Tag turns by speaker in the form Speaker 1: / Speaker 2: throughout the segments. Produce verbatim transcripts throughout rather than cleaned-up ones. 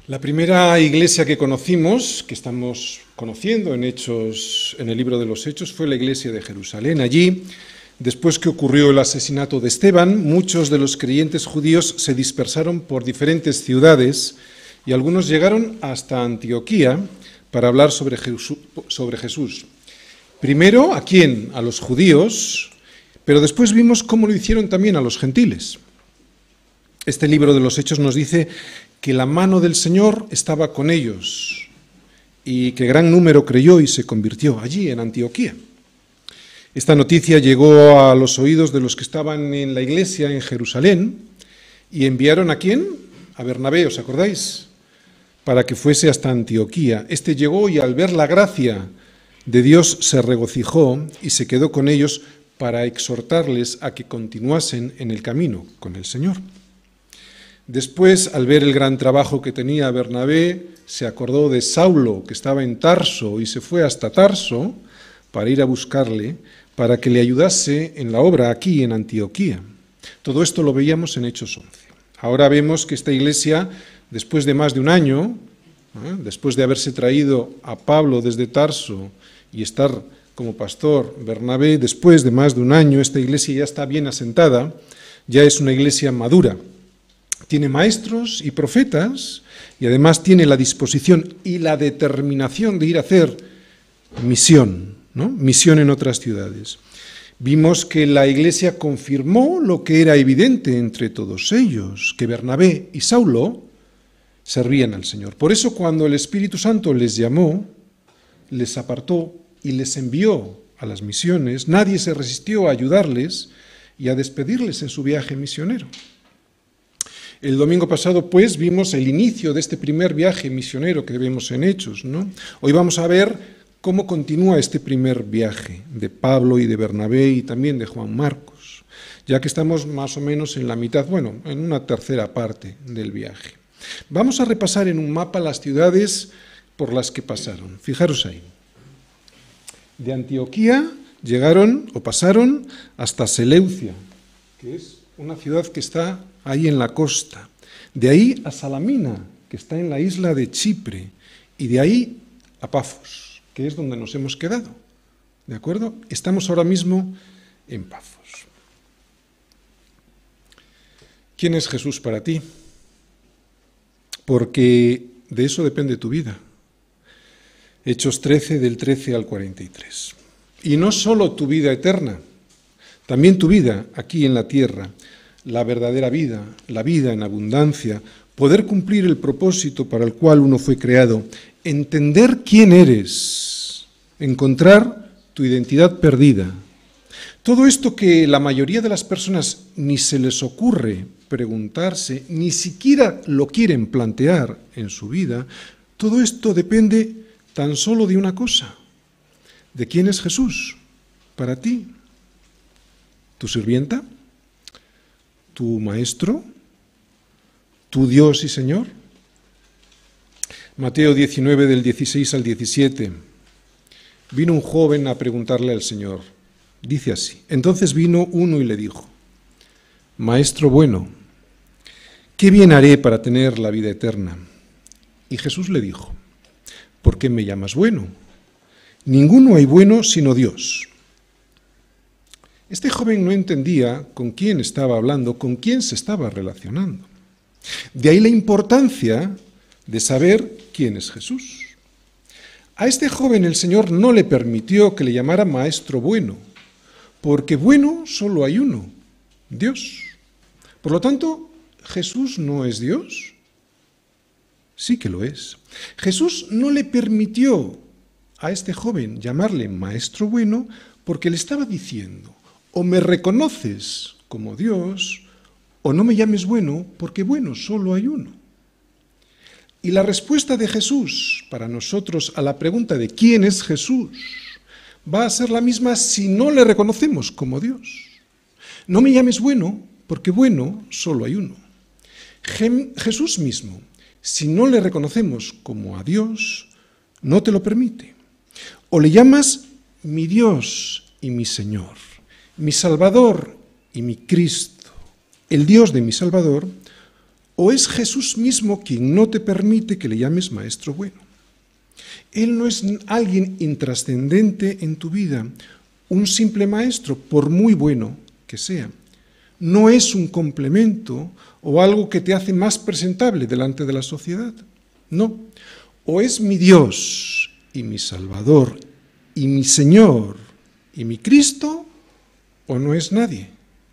Speaker 1: La primera iglesia que conocimos, que estamos conociendo en Hechos, en el libro de los Hechos, fue la iglesia de Jerusalén. Allí, después que ocurrió el asesinato de Esteban, muchos de los creyentes judíos se dispersaron por diferentes ciudades y algunos llegaron hasta Antioquía para hablar sobre Jesús. Sobre Jesús. Primero, ¿a quién? A los judíos, pero después vimos cómo lo hicieron también a los gentiles. Este libro de los Hechos nos dice que la mano del Señor estaba con ellos y que gran número creyó y se convirtió allí en Antioquía. Esta noticia llegó a los oídos de los que estaban en la iglesia en Jerusalén y enviaron ¿a quién? A Bernabé, ¿os acordáis? Para que fuese hasta Antioquía. Este llegó y al ver la gracia de Dios se regocijó y se quedó con ellos para exhortarles a que continuasen en el camino con el Señor. Después, al ver el gran trabajo que tenía Bernabé, se acordó de Saulo, que estaba en Tarso, y se fue hasta Tarso para ir a buscarle, para que le ayudase en la obra aquí en Antioquía. Todo esto lo veíamos en Hechos once. Ahora vemos que esta iglesia, después de más de un año, ¿eh? después de haberse traído a Pablo desde Tarso y estar como pastor Bernabé, después de más de un año, esta iglesia ya está bien asentada, ya es una iglesia madura. Tiene maestros y profetas y además tiene la disposición y la determinación de ir a hacer misión, ¿no? Misión en otras ciudades. Vimos que la iglesia confirmó lo que era evidente entre todos ellos, que Bernabé y Saulo servían al Señor. Por eso cuando el Espíritu Santo les llamó, les apartó y les envió a las misiones, nadie se resistió a ayudarles y a despedirles en su viaje misionero. El domingo pasado, pues, vimos el inicio de este primer viaje misionero que vemos en Hechos, ¿no? Hoy vamos a ver cómo continúa este primer viaje de Pablo y de Bernabé y también de Juan Marcos, ya que estamos más o menos en la mitad, bueno, en una tercera parte del viaje. Vamos a repasar en un mapa las ciudades por las que pasaron. Fijaros ahí. De Antioquía llegaron o pasaron hasta Seleucia, que es una ciudad que está ahí en la costa. De ahí a Salamina, que está en la isla de Chipre, y de ahí a Pafos, que es donde nos hemos quedado. ¿De acuerdo? Estamos ahora mismo en Pafos. ¿Quién es Jesús para ti? Porque de eso depende tu vida. Hechos trece, del trece al cuarenta y tres. Y no solo tu vida eterna, también tu vida aquí en la tierra, la verdadera vida, la vida en abundancia, poder cumplir el propósito para el cual uno fue creado, entender quién eres, encontrar tu identidad perdida. Todo esto que la mayoría de las personas ni se les ocurre preguntarse, ni siquiera lo quieren plantear en su vida, todo esto depende tan solo de una cosa: ¿de quién es Jesús para ti? ¿Tu sirvienta? ¿Tu maestro? ¿Tu Dios y Señor? Mateo diecinueve, del dieciséis al diecisiete. Vino un joven a preguntarle al Señor. Dice así: entonces vino uno y le dijo: Maestro bueno, ¿qué bien haré para tener la vida eterna? Y Jesús le dijo: ¿por qué me llamas bueno? Ninguno hay bueno sino Dios. Este joven no entendía con quién estaba hablando, con quién se estaba relacionando. De ahí la importancia de saber quién es Jesús. A este joven el Señor no le permitió que le llamara maestro bueno, porque bueno solo hay uno, Dios. Por lo tanto, ¿Jesús no es Dios? Sí que lo es. Jesús no le permitió a este joven llamarle maestro bueno porque le estaba diciendo: o me reconoces como Dios, o no me llames bueno, porque bueno solo hay uno. Y la respuesta de Jesús para nosotros a la pregunta de quién es Jesús va a ser la misma si no le reconocemos como Dios. No me llames bueno, porque bueno solo hay uno. Jesús mismo, si no le reconocemos como a Dios, no te lo permite. O le llamas mi Dios y mi Señor, mi Salvador y mi Cristo, el Dios de mi Salvador, ¿O es Jesús mismo quien no te permite que le llames maestro bueno? Él no es alguien intrascendente en tu vida, un simple maestro, por muy bueno que sea. No es un complemento o algo que te hace más presentable delante de la sociedad. No. O es mi Dios y mi Salvador y mi Señor y mi Cristo, o no es nadie.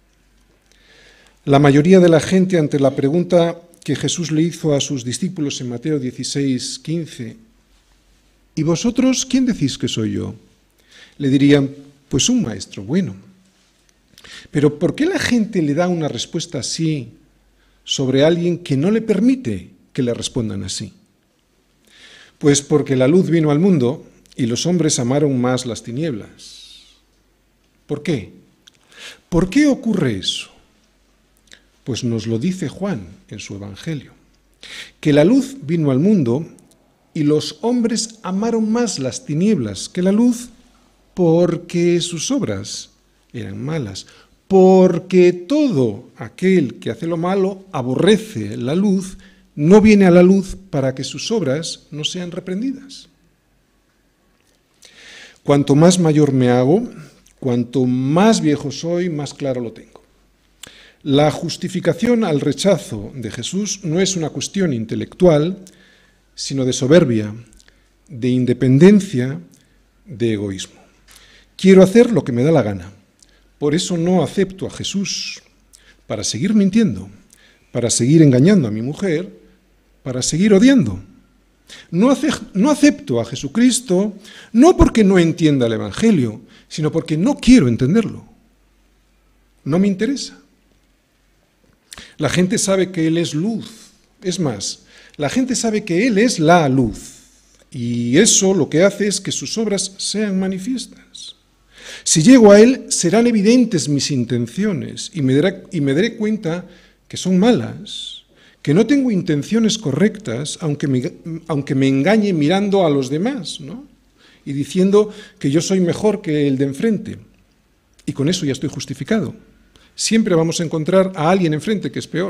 Speaker 1: La mayoría de la gente, ante la pregunta que Jesús le hizo a sus discípulos en Mateo dieciséis, quince, ¿y vosotros quién decís que soy yo? Le dirían, pues un maestro bueno. Pero ¿por qué la gente le da una respuesta así sobre alguien que no le permite que le respondan así? Pues porque la luz vino al mundo y los hombres amaron más las tinieblas. ¿Por qué? ¿Por qué ocurre eso? Pues nos lo dice Juan en su Evangelio, que la luz vino al mundo y los hombres amaron más las tinieblas que la luz porque sus obras eran malas, porque todo aquel que hace lo malo aborrece la luz, no viene a la luz para que sus obras no sean reprendidas. Cuanto más mayor me hago, cuanto más viejo soy, más claro lo tengo. La justificación al rechazo de Jesús no es una cuestión intelectual, sino de soberbia, de independencia, de egoísmo. Quiero hacer lo que me da la gana. Por eso no acepto a Jesús, para seguir mintiendo, para seguir engañando a mi mujer, para seguir odiando. No, ace- no acepto a Jesucristo, no porque no entienda el Evangelio, sino porque no quiero entenderlo. No me interesa. La gente sabe que Él es luz. Es más, la gente sabe que Él es la luz. Y eso lo que hace es que sus obras sean manifiestas. Si llego a Él, serán evidentes mis intenciones y me daré, y me daré cuenta que son malas, que no tengo intenciones correctas, aunque me, aunque me engañe mirando a los demás, ¿no? Y diciendo que yo soy mejor que el de enfrente. Y con eso ya estoy justificado. Siempre vamos a encontrar a alguien enfrente que es peor.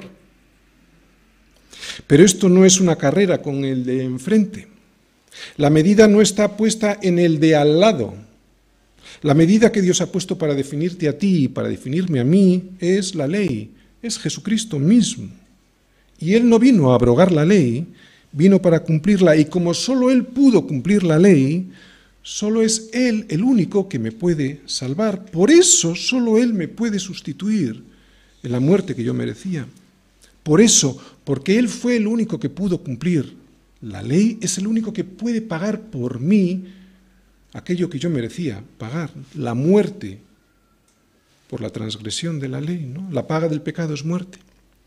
Speaker 1: Pero esto no es una carrera con el de enfrente. La medida no está puesta en el de al lado. La medida que Dios ha puesto para definirte a ti y para definirme a mí es la ley, es Jesucristo mismo. Y Él no vino a abrogar la ley, vino para cumplirla. Y como solo Él pudo cumplir la ley, solo es Él el único que me puede salvar. Por eso solo Él me puede sustituir en la muerte que yo merecía. Por eso, porque Él fue el único que pudo cumplir la ley, es el único que puede pagar por mí aquello que yo merecía pagar, la muerte por la transgresión de la ley, ¿no? La paga del pecado es muerte.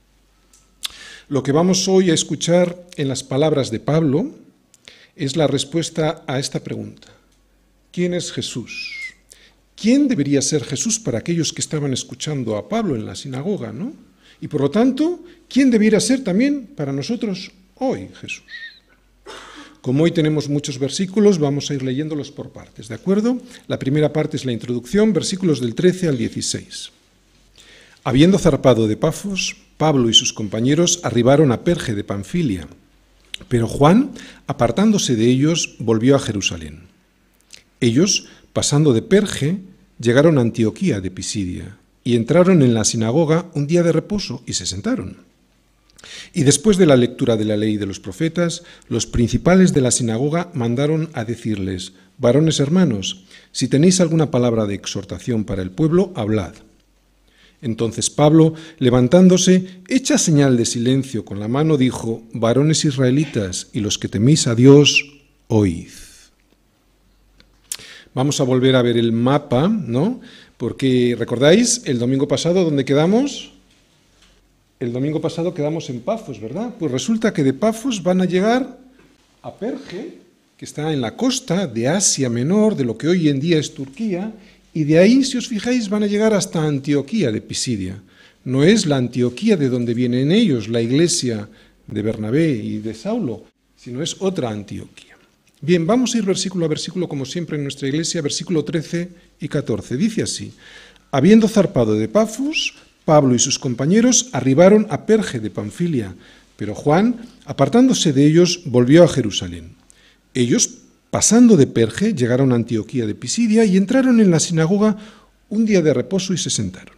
Speaker 1: Lo que vamos hoy a escuchar en las palabras de Pablo es la respuesta a esta pregunta. ¿Quién es Jesús? ¿Quién debería ser Jesús para aquellos que estaban escuchando a Pablo en la sinagoga, ¿no? Y por lo tanto, ¿quién debería ser también para nosotros hoy Jesús? Como hoy tenemos muchos versículos, vamos a ir leyéndolos por partes, ¿de acuerdo? La primera parte es la introducción, versículos del trece al dieciséis. Habiendo zarpado de Pafos, Pablo y sus compañeros arribaron a Perge de Panfilia, pero Juan, apartándose de ellos, volvió a Jerusalén. Ellos, pasando de Perge, llegaron a Antioquía de Pisidia y entraron en la sinagoga un día de reposo y se sentaron. Y después de la lectura de la ley de los profetas, los principales de la sinagoga mandaron a decirles: varones hermanos, si tenéis alguna palabra de exhortación para el pueblo, hablad. Entonces Pablo, levantándose, hecha señal de silencio con la mano, dijo: varones israelitas y los que teméis a Dios, oíd. Vamos a volver a ver el mapa, ¿no? Porque, ¿recordáis el domingo pasado dónde quedamos? El domingo pasado quedamos en Pafos, ¿verdad? Pues resulta que de Pafos van a llegar a Perge, que está en la costa de Asia Menor, de lo que hoy en día es Turquía, y de ahí, si os fijáis, van a llegar hasta Antioquía de Pisidia. No es la Antioquía de donde vienen ellos, la iglesia de Bernabé y de Saulo, sino es otra Antioquía. Bien, vamos a ir versículo a versículo, como siempre en nuestra iglesia, versículo trece y catorce. Dice así: habiendo zarpado de Pafos, Pablo y sus compañeros arribaron a Perge de Panfilia, pero Juan, apartándose de ellos, volvió a Jerusalén. Ellos, pasando de Perge, llegaron a Antioquía de Pisidia y entraron en la sinagoga un día de reposo y se sentaron.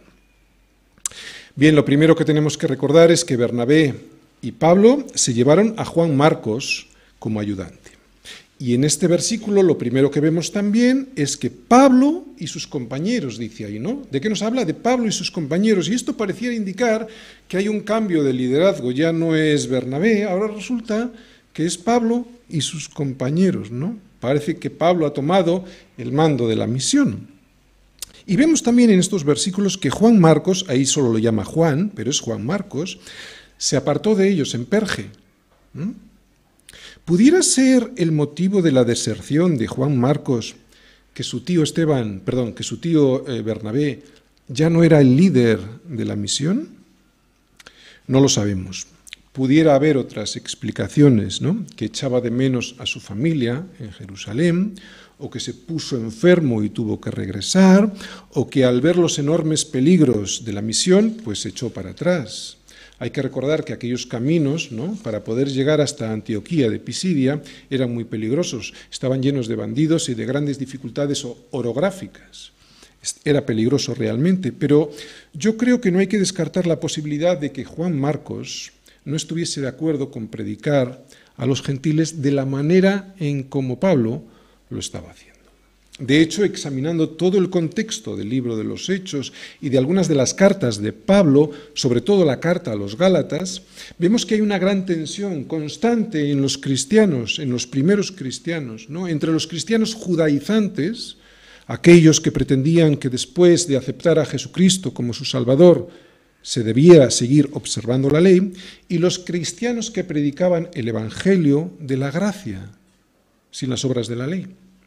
Speaker 1: Bien, lo primero que tenemos que recordar es que Bernabé y Pablo se llevaron a Juan Marcos como ayudante. Y en este versículo lo primero que vemos también es que Pablo y sus compañeros, dice ahí, ¿no? ¿De qué nos habla? De Pablo y sus compañeros. Y esto pareciera indicar que hay un cambio de liderazgo. Ya no es Bernabé, ahora resulta que es Pablo y sus compañeros, ¿no? Parece que Pablo ha tomado el mando de la misión. Y vemos también en estos versículos que Juan Marcos, ahí solo lo llama Juan, pero es Juan Marcos, se apartó de ellos en Perge. ¿Mm? ¿Pudiera ser el motivo de la deserción de Juan Marcos que su tío Esteban, perdón, que su tío eh, Bernabé ya no era el líder de la misión? No lo sabemos. Pudiera haber otras explicaciones, ¿no? Que echaba de menos a su familia en Jerusalén, o que se puso enfermo y tuvo que regresar, o que al ver los enormes peligros de la misión, pues se echó para atrás. Hay que recordar que aquellos caminos, ¿no?, para poder llegar hasta Antioquía de Pisidia eran muy peligrosos, estaban llenos de bandidos y de grandes dificultades orográficas. Era peligroso realmente, pero yo creo que no hay que descartar la posibilidad de que Juan Marcos no estuviese de acuerdo con predicar a los gentiles de la manera en como Pablo lo estaba haciendo. De hecho, examinando todo el contexto del libro de los Hechos y de algunas de las cartas de Pablo, sobre todo la carta a los Gálatas, vemos que hay una gran tensión constante en los cristianos, en los primeros cristianos, ¿no?, entre los cristianos judaizantes, aquellos que pretendían que después de aceptar a Jesucristo como su Salvador se debía seguir observando la ley, y los cristianos que predicaban el Evangelio de la gracia, sin las obras de la ley.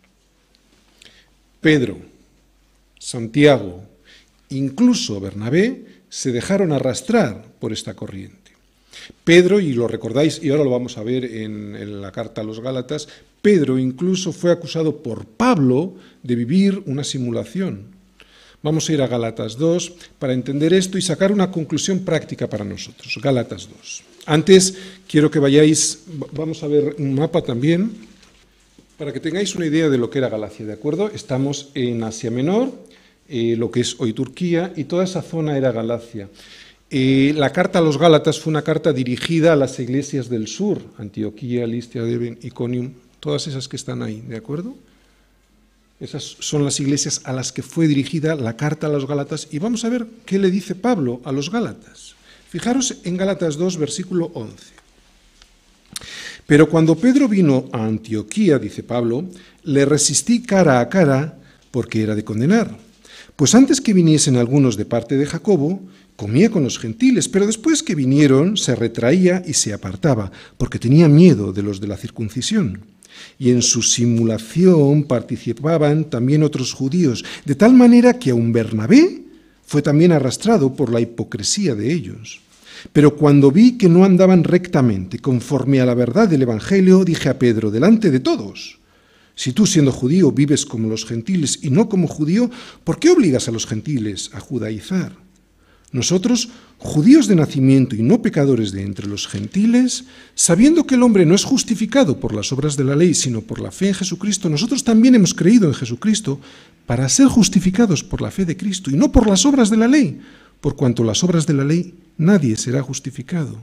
Speaker 1: Pedro, Santiago, incluso Bernabé, se dejaron arrastrar por esta corriente. Pedro, y lo recordáis, y ahora lo vamos a ver en, en la carta a los Gálatas, Pedro incluso fue acusado por Pablo de vivir una simulación. Vamos a ir a Gálatas dos para entender esto y sacar una conclusión práctica para nosotros. Gálatas dos. Antes, quiero que vayáis, vamos a ver un mapa también, para que tengáis una idea de lo que era Galacia, ¿de acuerdo? Estamos en Asia Menor, eh, lo que es hoy Turquía, y toda esa zona era Galacia. Eh, la carta a los Gálatas fue una carta dirigida a las iglesias del sur, Antioquía, Listra, Derbe, Iconium, todas esas que están ahí, ¿de acuerdo? Esas son las iglesias a las que fue dirigida la carta a los Gálatas, y vamos a ver qué le dice Pablo a los Gálatas. Fijaros en Gálatas dos, versículo once. Pero cuando Pedro vino a Antioquía, dice Pablo, le resistí cara a cara porque era de condenar. Pues antes que viniesen algunos de parte de Jacobo, comía con los gentiles, pero después que vinieron se retraía y se apartaba, porque tenía miedo de los de la circuncisión. Y en su simulación participaban también otros judíos, de tal manera que aun Bernabé fue también arrastrado por la hipocresía de ellos. Pero cuando vi que no andaban rectamente, conforme a la verdad del Evangelio, dije a Pedro, delante de todos, si tú siendo judío vives como los gentiles y no como judío, ¿por qué obligas a los gentiles a judaizar? Nosotros, judíos de nacimiento y no pecadores de entre los gentiles, sabiendo que el hombre no es justificado por las obras de la ley, sino por la fe en Jesucristo, nosotros también hemos creído en Jesucristo para ser justificados por la fe de Cristo y no por las obras de la ley, por cuanto las obras de la ley nadie será justificado.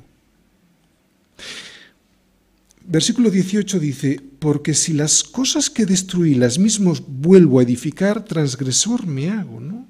Speaker 1: Versículo dieciocho dice, porque si las cosas que destruí las mismas vuelvo a edificar, transgresor me hago, ¿no?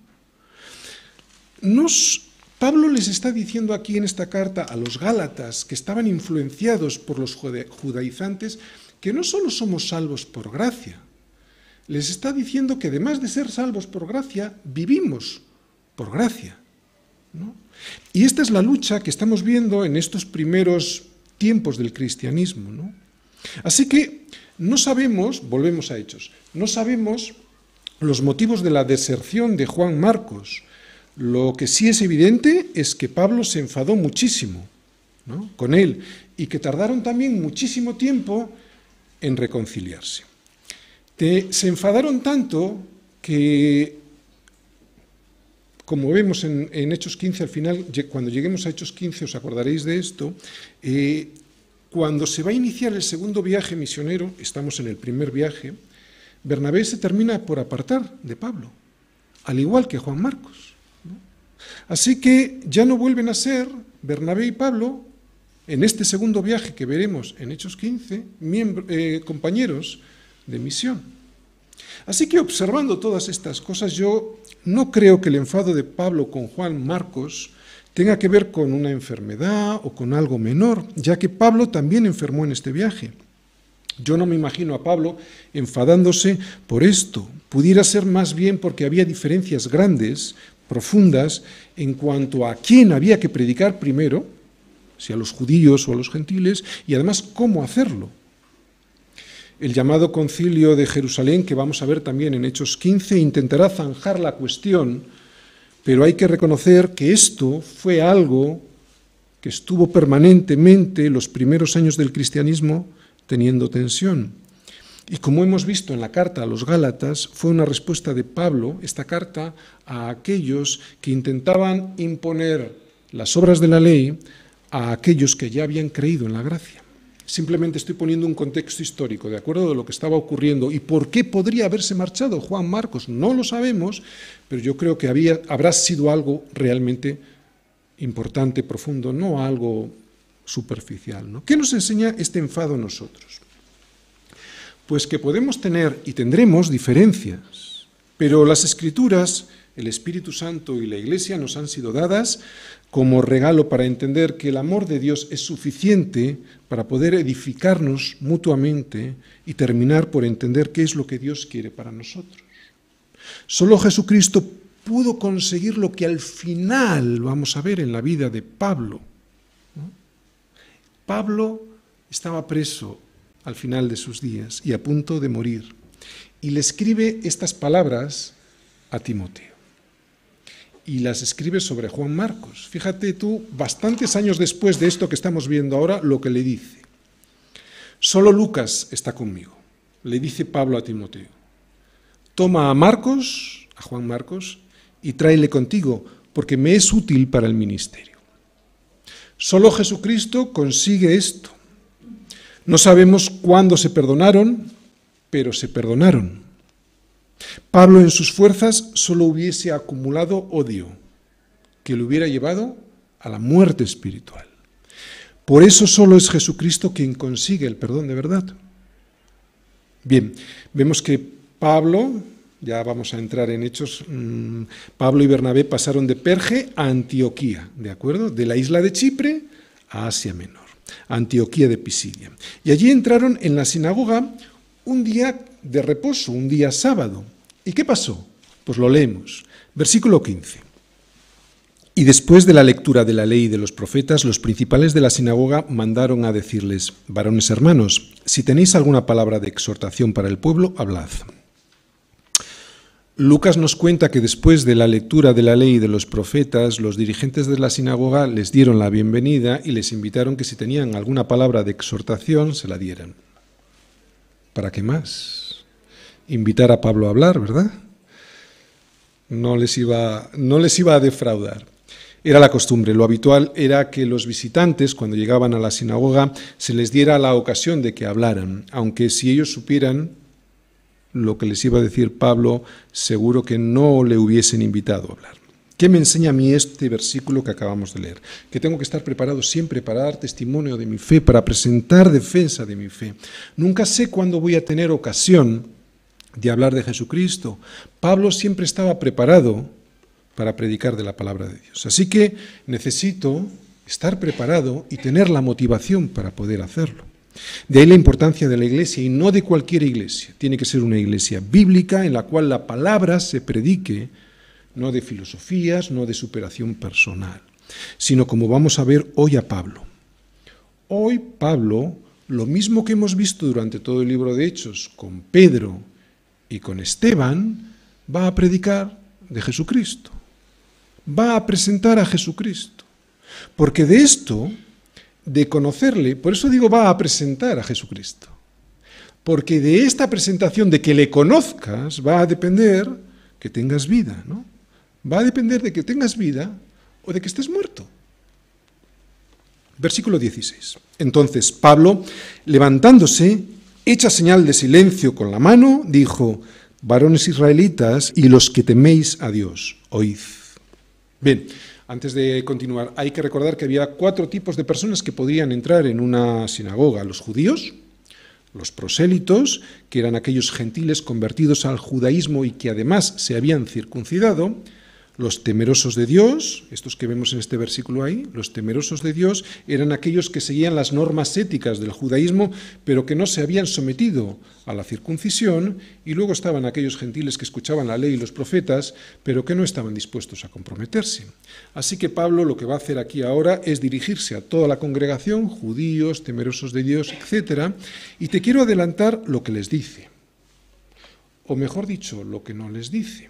Speaker 1: Nos, Pablo les está diciendo aquí en esta carta a los Gálatas, que estaban influenciados por los judaizantes, que no solo somos salvos por gracia, les está diciendo que además de ser salvos por gracia, vivimos por gracia, ¿no? Y esta es la lucha que estamos viendo en estos primeros tiempos del cristianismo, ¿no? Así que no sabemos, volvemos a Hechos, no sabemos los motivos de la deserción de Juan Marcos. Lo que sí es evidente es que Pablo se enfadó muchísimo, ¿no?, con él, y que tardaron también muchísimo tiempo en reconciliarse. Te, se enfadaron tanto que como vemos en, en Hechos quince, al final, cuando lleguemos a Hechos quince, os acordaréis de esto, eh, cuando se va a iniciar el segundo viaje misionero, estamos en el primer viaje, Bernabé se termina por apartar de Pablo, al igual que Juan Marcos, ¿no? Así que ya no vuelven a ser Bernabé y Pablo, en este segundo viaje que veremos en Hechos quince, miembro, eh, compañeros de misión. Así que observando todas estas cosas, yo no creo que el enfado de Pablo con Juan Marcos tenga que ver con una enfermedad o con algo menor, ya que Pablo también enfermó en este viaje. Yo no me imagino a Pablo enfadándose por esto. Pudiera ser más bien porque había diferencias grandes, profundas, en cuanto a quién había que predicar primero, si a los judíos o a los gentiles, y además cómo hacerlo. El llamado concilio de Jerusalén, que vamos a ver también en Hechos quince, intentará zanjar la cuestión, pero hay que reconocer que esto fue algo que estuvo permanentemente los primeros años del cristianismo teniendo tensión. Y como hemos visto en la carta a los Gálatas, fue una respuesta de Pablo, esta carta, a aquellos que intentaban imponer las obras de la ley a aquellos que ya habían creído en la gracia. Simplemente estoy poniendo un contexto histórico, de acuerdo de lo que estaba ocurriendo. ¿Y por qué podría haberse marchado Juan Marcos? No lo sabemos, pero yo creo que había, habrá sido algo realmente importante, profundo, no algo superficial, ¿no? ¿Qué nos enseña este enfado a nosotros? Pues que podemos tener y tendremos diferencias, pero las Escrituras, el Espíritu Santo y la Iglesia nos han sido dadas como regalo para entender que el amor de Dios es suficiente para poder edificarnos mutuamente y terminar por entender qué es lo que Dios quiere para nosotros. Solo Jesucristo pudo conseguir lo que al final vamos a ver en la vida de Pablo, ¿no? Pablo estaba preso al final de sus días y a punto de morir, y le escribe estas palabras a Timoteo. Y las escribe sobre Juan Marcos. Fíjate tú, bastantes años después de esto que estamos viendo ahora, lo que le dice. Solo Lucas está conmigo, le dice Pablo a Timoteo. Toma a Marcos, a Juan Marcos, y tráele contigo, porque me es útil para el ministerio. Solo Jesucristo consigue esto. No sabemos cuándo se perdonaron, pero se perdonaron. Pablo en sus fuerzas solo hubiese acumulado odio, que le hubiera llevado a la muerte espiritual. Por eso solo es Jesucristo quien consigue el perdón de verdad. Bien, vemos que Pablo, ya vamos a entrar en Hechos, mmm, Pablo y Bernabé pasaron de Perge a Antioquía, ¿de acuerdo? De la isla de Chipre a Asia Menor, a Antioquía de Pisidia. Y allí entraron en la sinagoga un día de reposo, un día sábado. ¿Y qué pasó? Pues lo leemos. Versículo quince. Y después de la lectura de la ley y de los profetas, los principales de la sinagoga mandaron a decirles: varones hermanos, si tenéis alguna palabra de exhortación para el pueblo, hablad. Lucas nos cuenta que después de la lectura de la ley y de los profetas, los dirigentes de la sinagoga les dieron la bienvenida y les invitaron que si tenían alguna palabra de exhortación, se la dieran. ¿Para qué más? Invitar a Pablo a hablar, ¿verdad? No les iba, no les iba a defraudar. Era la costumbre, lo habitual era que los visitantes, cuando llegaban a la sinagoga, se les diera la ocasión de que hablaran, aunque si ellos supieran lo que les iba a decir Pablo, seguro que no le hubiesen invitado a hablar. ¿Qué me enseña a mí este versículo que acabamos de leer? Que tengo que estar preparado siempre para dar testimonio de mi fe, para presentar defensa de mi fe. Nunca sé cuándo voy a tener ocasión de hablar de Jesucristo. Pablo siempre estaba preparado para predicar de la palabra de Dios. Así que necesito estar preparado y tener la motivación para poder hacerlo. De ahí la importancia de la iglesia, y no de cualquier iglesia. Tiene que ser una iglesia bíblica en la cual la palabra se predique, no de filosofías, no de superación personal, sino como vamos a ver hoy a Pablo. Hoy Pablo, lo mismo que hemos visto durante todo el libro de Hechos con Pedro y con Esteban, va a predicar de Jesucristo, va a presentar a Jesucristo, porque de esto, de conocerle, por eso digo va a presentar a Jesucristo, porque de esta presentación, de que le conozcas, va a depender que tengas vida, ¿no? Va a depender de que tengas vida o de que estés muerto. Versículo dieciséis. Entonces Pablo, levantándose, hecha señal de silencio con la mano, dijo: varones israelitas y los que teméis a Dios, oíd. Bien, antes de continuar, hay que recordar que había cuatro tipos de personas que podían entrar en una sinagoga: los judíos, los prosélitos, que eran aquellos gentiles convertidos al judaísmo y que además se habían circuncidado; los temerosos de Dios, estos que vemos en este versículo ahí, los temerosos de Dios eran aquellos que seguían las normas éticas del judaísmo, pero que no se habían sometido a la circuncisión; y luego estaban aquellos gentiles que escuchaban la ley y los profetas, pero que no estaban dispuestos a comprometerse. Así que Pablo lo que va a hacer aquí ahora es dirigirse a toda la congregación, judíos, temerosos de Dios, etcétera, y te quiero adelantar lo que les dice, o mejor dicho, lo que no les dice.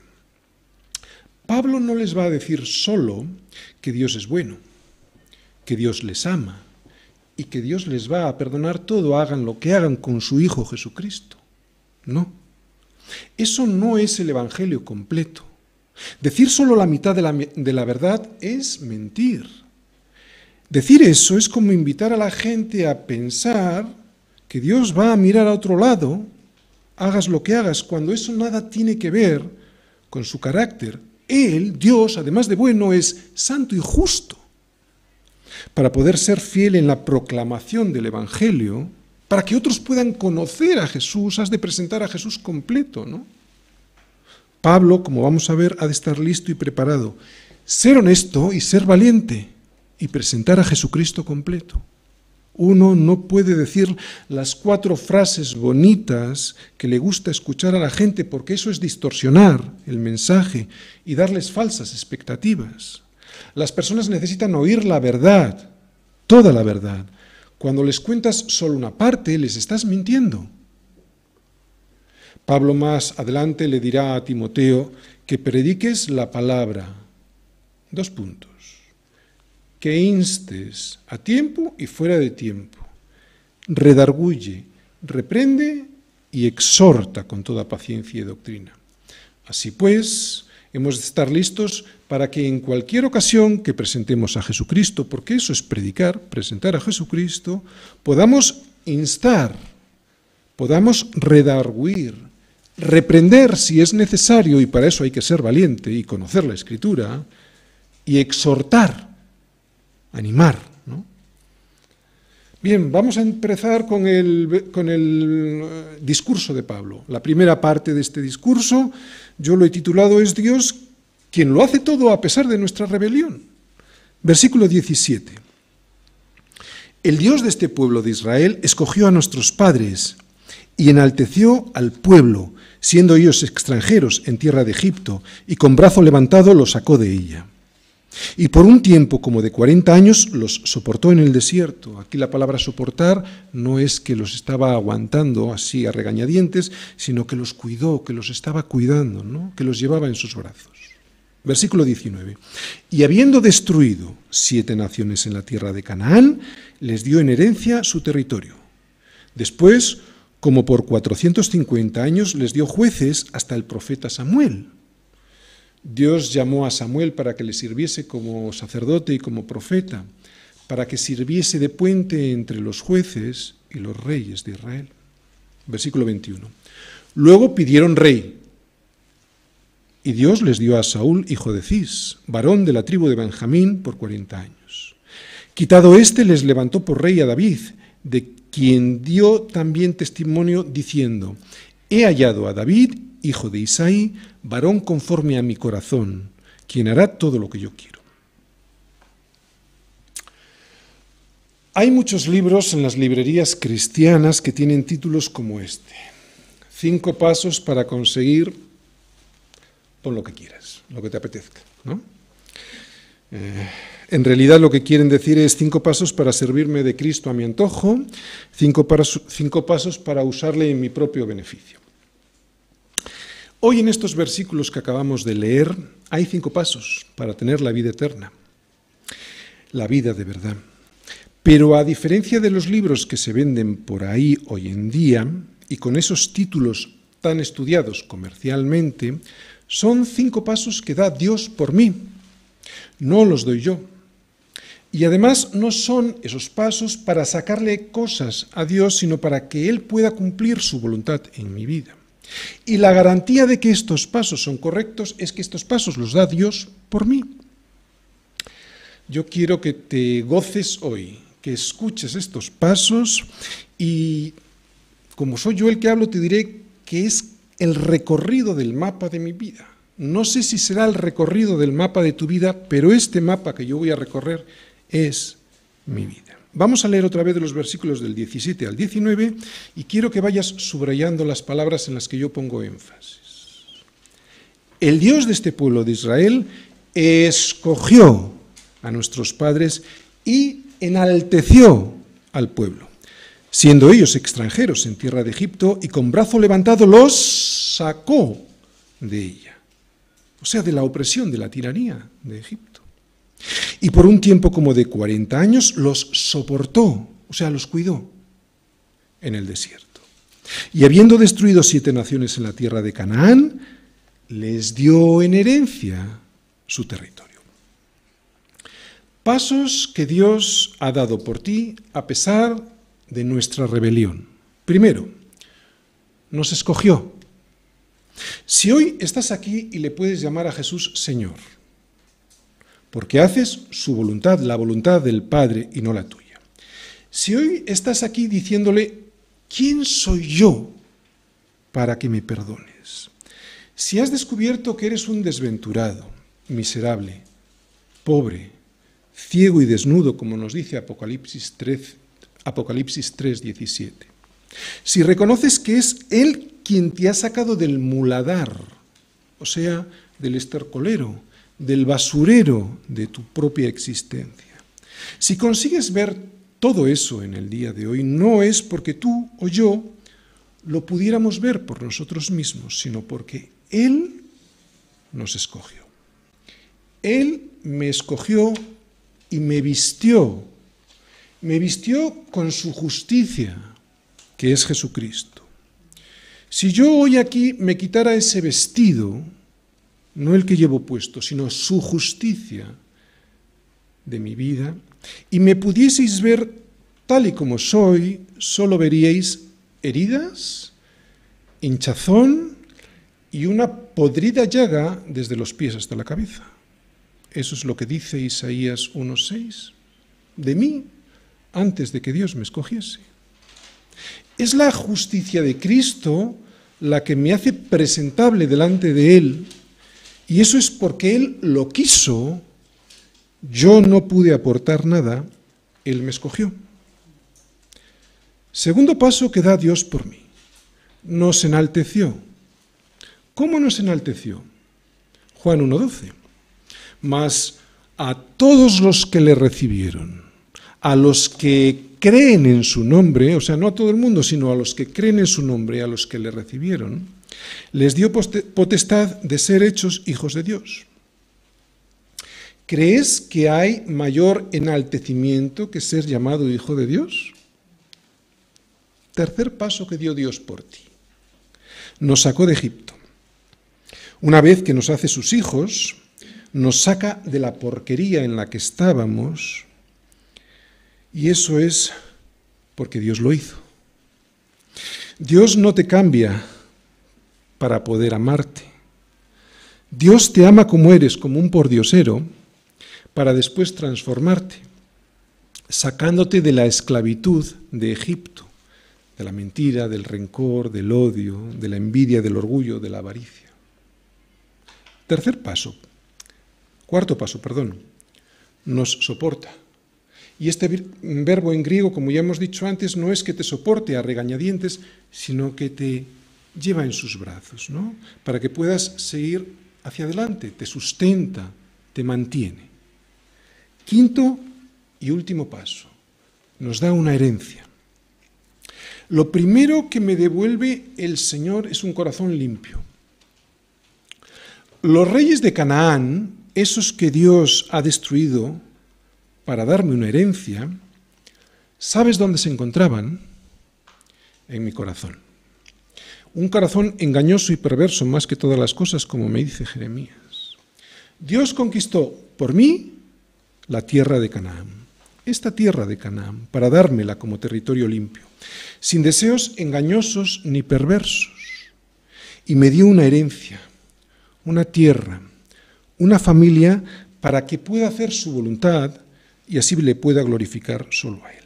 Speaker 1: Pablo no les va a decir solo que Dios es bueno, que Dios les ama y que Dios les va a perdonar todo, hagan lo que hagan con su Hijo Jesucristo. No, eso no es el Evangelio completo. Decir solo la mitad de la, de la verdad es mentir. Decir eso es como invitar a la gente a pensar que Dios va a mirar a otro lado, hagas lo que hagas, cuando eso nada tiene que ver con su carácter. Él, Dios, además de bueno, es santo y justo. Para poder ser fiel en la proclamación del Evangelio, para que otros puedan conocer a Jesús, has de presentar a Jesús completo, ¿no? Pablo, como vamos a ver, ha de estar listo y preparado. Ser honesto y ser valiente y presentar a Jesucristo completo. Uno no puede decir las cuatro frases bonitas que le gusta escuchar a la gente, porque eso es distorsionar el mensaje y darles falsas expectativas. Las personas necesitan oír la verdad, toda la verdad. Cuando les cuentas solo una parte, les estás mintiendo. Pablo más adelante le dirá a Timoteo que prediques la palabra. Dos puntos. Que instes a tiempo y fuera de tiempo, redarguye, reprende y exhorta con toda paciencia y doctrina. Así pues, hemos de estar listos para que en cualquier ocasión que presentemos a Jesucristo, porque eso es predicar, presentar a Jesucristo, podamos instar, podamos redarguir, reprender si es necesario, y para eso hay que ser valiente y conocer la Escritura, y exhortar, animar, ¿no? Bien, vamos a empezar con el, con el discurso de Pablo. La primera parte de este discurso, yo lo he titulado «Es Dios quien lo hace todo a pesar de nuestra rebelión». Versículo diecisiete. El Dios de este pueblo de Israel escogió a nuestros padres y enalteció al pueblo, siendo ellos extranjeros en tierra de Egipto, y con brazo levantado los sacó de ella. Y por un tiempo como de cuarenta años los soportó en el desierto. Aquí la palabra soportar no es que los estaba aguantando así a regañadientes, sino que los cuidó, que los estaba cuidando, ¿no? Que los llevaba en sus brazos. Versículo diecinueve. Y habiendo destruido siete naciones en la tierra de Canaán, les dio en herencia su territorio. Después, como por cuatrocientos cincuenta años, les dio jueces hasta el profeta Samuel. Dios llamó a Samuel para que le sirviese como sacerdote y como profeta, para que sirviese de puente entre los jueces y los reyes de Israel. Versículo veintiuno. Luego pidieron rey, y Dios les dio a Saúl, hijo de Cis, varón de la tribu de Benjamín, por cuarenta años. Quitado éste, les levantó por rey a David, de quien dio también testimonio diciendo: he hallado a David, hijo de Isaí, varón conforme a mi corazón, quien hará todo lo que yo quiero. Hay muchos libros en las librerías cristianas que tienen títulos como este. Cinco pasos para conseguir, pon lo que quieras, lo que te apetezca, ¿no? Eh, en realidad lo que quieren decir es cinco pasos para servirme de Cristo a mi antojo, cinco, para, cinco pasos para usarle en mi propio beneficio. Hoy en estos versículos que acabamos de leer hay cinco pasos para tener la vida eterna, la vida de verdad. Pero a diferencia de los libros que se venden por ahí hoy en día y con esos títulos tan estudiados comercialmente, Son cinco pasos que da Dios por mí, no los doy yo. Y además no son esos pasos para sacarle cosas a Dios, sino para que Él pueda cumplir su voluntad en mi vida. Y la garantía de que estos pasos son correctos es que estos pasos los da Dios por mí. Yo quiero que te goces hoy, que escuches estos pasos y, como soy yo el que hablo, te diré que es el recorrido del mapa de mi vida. No sé si será el recorrido del mapa de tu vida, pero este mapa que yo voy a recorrer es mi vida. Vamos a leer otra vez de los versículos del diecisiete al diecinueve y quiero que vayas subrayando las palabras en las que yo pongo énfasis. El Dios de este pueblo de Israel escogió a nuestros padres y enalteció al pueblo, siendo ellos extranjeros en tierra de Egipto, y con brazo levantado los sacó de ella, o sea, de la opresión, de la tiranía de Egipto. Y por un tiempo como de cuarenta años los soportó, o sea, los cuidó en el desierto. Y habiendo destruido siete naciones en la tierra de Canaán, les dio en herencia su territorio. Pasos que Dios ha dado por ti a pesar de nuestra rebelión. Primero, nos escogió. Si hoy estás aquí y le puedes llamar a Jesús Señor, porque haces su voluntad, la voluntad del Padre y no la tuya. Si hoy estás aquí diciéndole, ¿quién soy yo para que me perdones? Si has descubierto que eres un desventurado, miserable, pobre, ciego y desnudo, como nos dice Apocalipsis tres, Apocalipsis tres, diecisiete. Si reconoces que es Él quien te ha sacado del muladar, o sea, del estercolero, del basurero de tu propia existencia. Si consigues ver todo eso en el día de hoy, no es porque tú o yo lo pudiéramos ver por nosotros mismos, sino porque Él nos escogió. Él me escogió y me vistió. Me vistió con su justicia, que es Jesucristo. Si yo hoy aquí me quitara ese vestido, no el que llevo puesto, sino su justicia de mi vida, y me pudieseis ver tal y como soy, solo veríais heridas, hinchazón y una podrida llaga desde los pies hasta la cabeza. Eso es lo que dice Isaías uno seis, de mí, antes de que Dios me escogiese. Es la justicia de Cristo la que me hace presentable delante de Él, y eso es porque Él lo quiso. Yo no pude aportar nada, Él me escogió. Segundo paso que da Dios por mí, nos enalteció. ¿Cómo nos enalteció? Juan uno doce. Mas a todos los que le recibieron, a los que creen en su nombre, o sea, no a todo el mundo, sino a los que creen en su nombre, a los que le recibieron, les dio potestad de ser hechos hijos de Dios. ¿Crees que hay mayor enaltecimiento que ser llamado hijo de Dios? Tercer paso que dio Dios por ti. Nos sacó de Egipto. Una vez que nos hace sus hijos, nos saca de la porquería en la que estábamos, y eso es porque Dios lo hizo. Dios no te cambia para poder amarte. Dios te ama como eres, como un pordiosero, para después transformarte, sacándote de la esclavitud de Egipto, de la mentira, del rencor, del odio, de la envidia, del orgullo, de la avaricia. Tercer paso, cuarto paso, perdón, nos soporta. Y este verbo en griego, como ya hemos dicho antes, no es que te soporte a regañadientes, sino que te lleva en sus brazos, ¿no? Para que puedas seguir hacia adelante, te sustenta, te mantiene. Quinto y último paso, nos da una herencia. Lo primero que me devuelve el Señor es un corazón limpio. Los reyes de Canaán, esos que Dios ha destruido para darme una herencia, ¿sabes dónde se encontraban? En mi corazón. un corazón engañoso y perverso más que todas las cosas, como me dice Jeremías. Dios conquistó por mí la tierra de Canaán, esta tierra de Canaán, para dármela como territorio limpio, sin deseos engañosos ni perversos, y me dio una herencia, una tierra, una familia para que pueda hacer su voluntad y así le pueda glorificar solo a Él.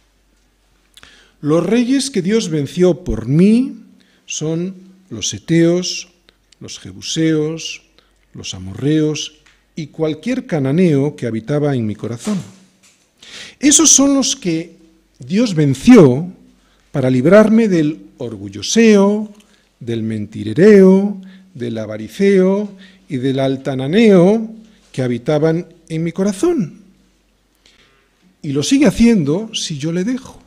Speaker 1: Los reyes que Dios venció por mí son los heteos, los jebuseos, los amorreos y cualquier cananeo que habitaba en mi corazón. Esos son los que Dios venció para librarme del orgulloseo, del mentirereo, del avariceo y del altananeo que habitaban en mi corazón. Y lo sigue haciendo si yo le dejo.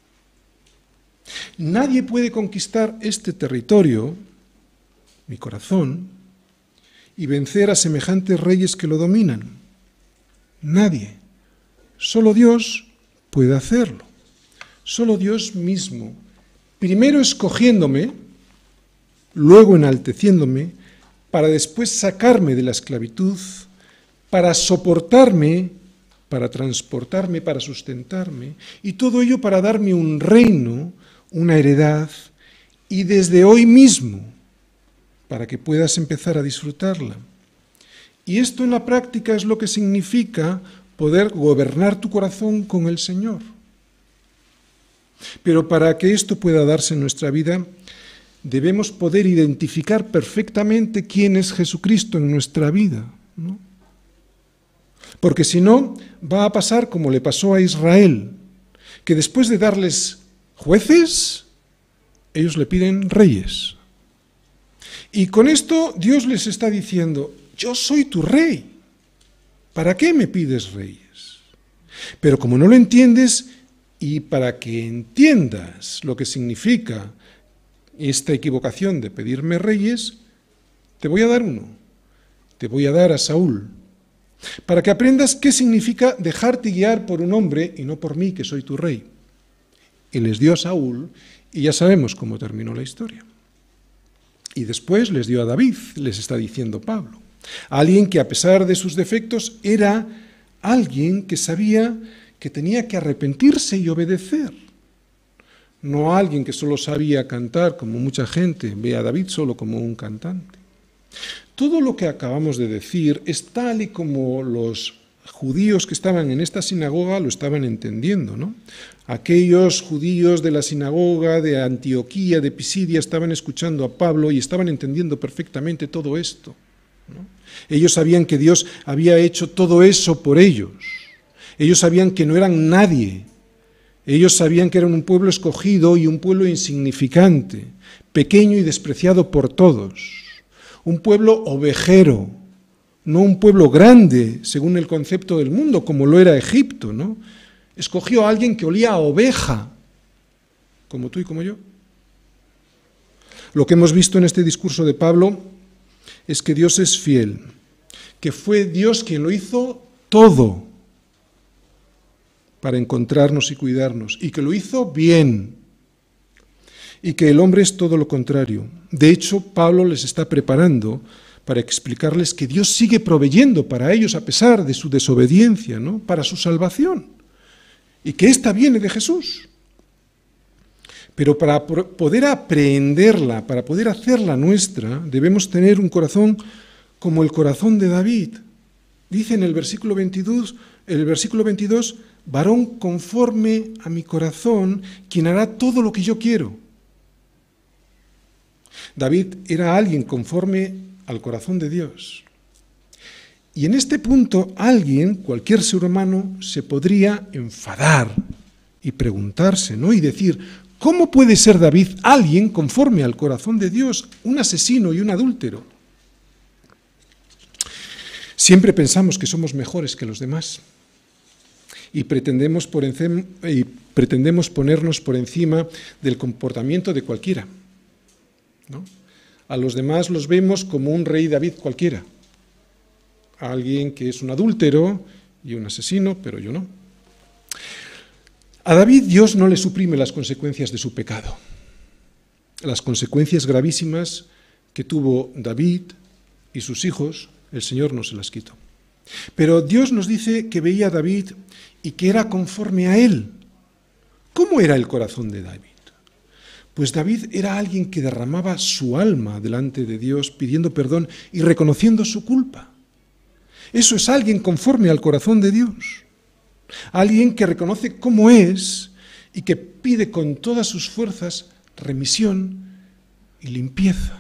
Speaker 1: Nadie puede conquistar este territorio, mi corazón, y vencer a semejantes reyes que lo dominan. Nadie. Solo Dios puede hacerlo. Solo Dios mismo, primero escogiéndome, luego enalteciéndome, para después sacarme de la esclavitud, para soportarme, para transportarme, para sustentarme, y todo ello para darme un reino, una heredad, y desde hoy mismo, para que puedas empezar a disfrutarla. Y esto en la práctica es lo que significa poder gobernar tu corazón con el Señor. Pero para que esto pueda darse en nuestra vida, debemos poder identificar perfectamente quién es Jesucristo en nuestra vida, ¿no? Porque si no, va a pasar como le pasó a Israel, que después de darles jueces, ellos le piden reyes. Y con esto Dios les está diciendo, yo soy tu rey, ¿para qué me pides reyes? Pero como no lo entiendes, y para que entiendas lo que significa esta equivocación de pedirme reyes, te voy a dar uno, te voy a dar a Saúl, para que aprendas qué significa dejarte guiar por un hombre y no por mí, que soy tu rey. Y les dio a Saúl, y ya sabemos cómo terminó la historia. Y después les dio a David, les está diciendo Pablo, alguien que a pesar de sus defectos era alguien que sabía que tenía que arrepentirse y obedecer. No alguien que solo sabía cantar, como mucha gente ve a David solo como un cantante. Todo lo que acabamos de decir es tal y como los judíos que estaban en esta sinagoga lo estaban entendiendo, ¿no? Aquellos judíos de la sinagoga de Antioquía, de Pisidia, estaban escuchando a Pablo y estaban entendiendo perfectamente todo esto, ¿no? Ellos sabían que Dios había hecho todo eso por ellos. Ellos sabían que no eran nadie. Ellos sabían que eran un pueblo escogido y un pueblo insignificante, pequeño y despreciado por todos. Un pueblo ovejero, no un pueblo grande, según el concepto del mundo, como lo era Egipto, ¿no? Escogió a alguien que olía a oveja, como tú y como yo. Lo que hemos visto en este discurso de Pablo es que Dios es fiel, que fue Dios quien lo hizo todo para encontrarnos y cuidarnos, y que lo hizo bien, y que el hombre es todo lo contrario. De hecho, Pablo les está preparando para explicarles que Dios sigue proveyendo para ellos a pesar de su desobediencia, ¿no? Para su salvación, y que ésta viene de Jesús. Pero para poder aprehenderla, para poder hacerla nuestra, debemos tener un corazón como el corazón de David. Dice en el versículo veintidós, el versículo veintidós, varón conforme a mi corazón, quien hará todo lo que yo quiero. David era alguien conforme al corazón de Dios. Y en este punto alguien, cualquier ser humano, se podría enfadar y preguntarse, ¿no? Y decir, ¿cómo puede ser David alguien conforme al corazón de Dios, un asesino y un adúltero? Siempre pensamos que somos mejores que los demás y pretendemos, por encima, y pretendemos ponernos por encima del comportamiento de cualquiera, ¿no? A los demás los vemos como un rey David cualquiera, a alguien que es un adúltero y un asesino, pero yo no. A David Dios no le suprime las consecuencias de su pecado. las consecuencias gravísimas que tuvo David y sus hijos, el Señor no se las quitó. Pero Dios nos dice que veía a David y que era conforme a él. ¿Cómo era el corazón de David? Pues David era alguien que derramaba su alma delante de Dios pidiendo perdón y reconociendo su culpa. Eso es alguien conforme al corazón de Dios. Alguien que reconoce cómo es y que pide con todas sus fuerzas remisión y limpieza.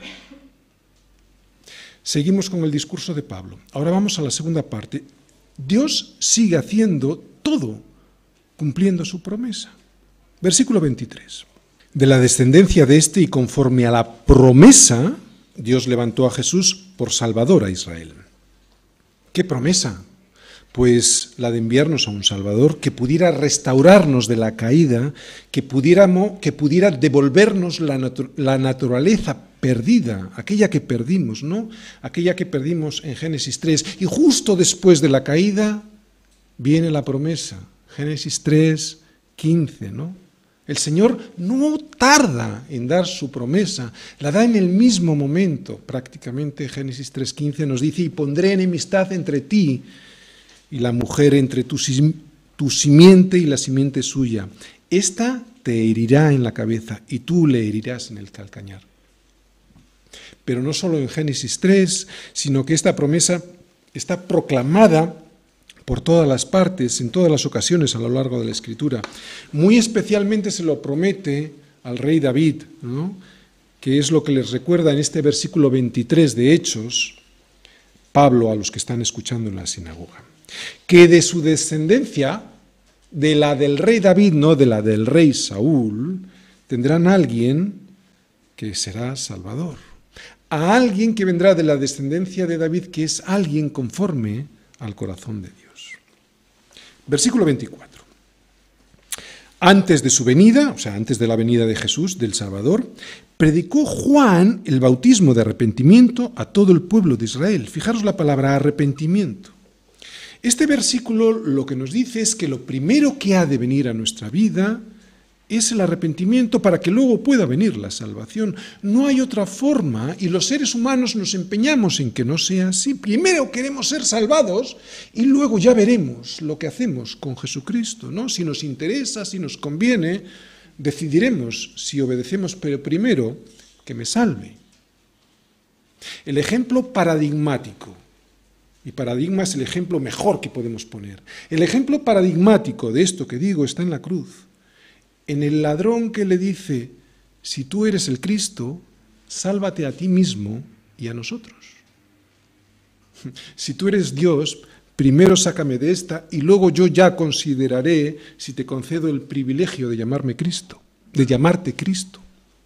Speaker 1: Seguimos con el discurso de Pablo. Ahora vamos a la segunda parte. Dios sigue haciendo todo, cumpliendo su promesa. Versículo veintitrés. De la descendencia de este y conforme a la promesa, Dios levantó a Jesús por Salvador a Israel. ¿Qué promesa? Pues la de enviarnos a un Salvador que pudiera restaurarnos de la caída, que, pudiéramos, que pudiera devolvernos la, natu- la naturaleza perdida, aquella que perdimos, ¿no? Aquella que perdimos en Génesis tres. Y justo después de la caída viene la promesa, Génesis tres, quince, ¿no? El Señor no tarda en dar su promesa, la da en el mismo momento, prácticamente. Génesis tres quince nos dice: y pondré enemistad entre ti y la mujer, entre tu, tu simiente y la simiente suya. Esta te herirá en la cabeza y tú le herirás en el calcañar. Pero no solo en Génesis tres, sino que esta promesa está proclamada por todas las partes, en todas las ocasiones a lo largo de la Escritura. Muy especialmente se lo promete al rey David, ¿no? Que es lo que les recuerda en este versículo veintitrés de Hechos, Pablo a los que están escuchando en la sinagoga. Que de su descendencia, de la del rey David, no de la del rey Saúl, tendrán a alguien que será Salvador. A alguien que vendrá de la descendencia de David, que es alguien conforme al corazón de Dios. Versículo veinticuatro. Antes de su venida, o sea, antes de la venida de Jesús, del Salvador, predicó Juan el bautismo de arrepentimiento a todo el pueblo de Israel. Fijaros la palabra arrepentimiento. Este versículo lo que nos dice es que lo primero que ha de venir a nuestra vida es el arrepentimiento para que luego pueda venir la salvación. No hay otra forma y los seres humanos nos empeñamos en que no sea así. Primero queremos ser salvados y luego ya veremos lo que hacemos con Jesucristo, ¿no? Si nos interesa, si nos conviene, decidiremos si obedecemos, pero primero que me salve. El ejemplo paradigmático, y paradigma es el ejemplo mejor que podemos poner. El ejemplo paradigmático de esto que digo está en la cruz. En el ladrón que le dice: si tú eres el Cristo, sálvate a ti mismo y a nosotros. Si tú eres Dios, primero sácame de esta y luego yo ya consideraré si te concedo el privilegio de llamarme Cristo, de llamarte Cristo.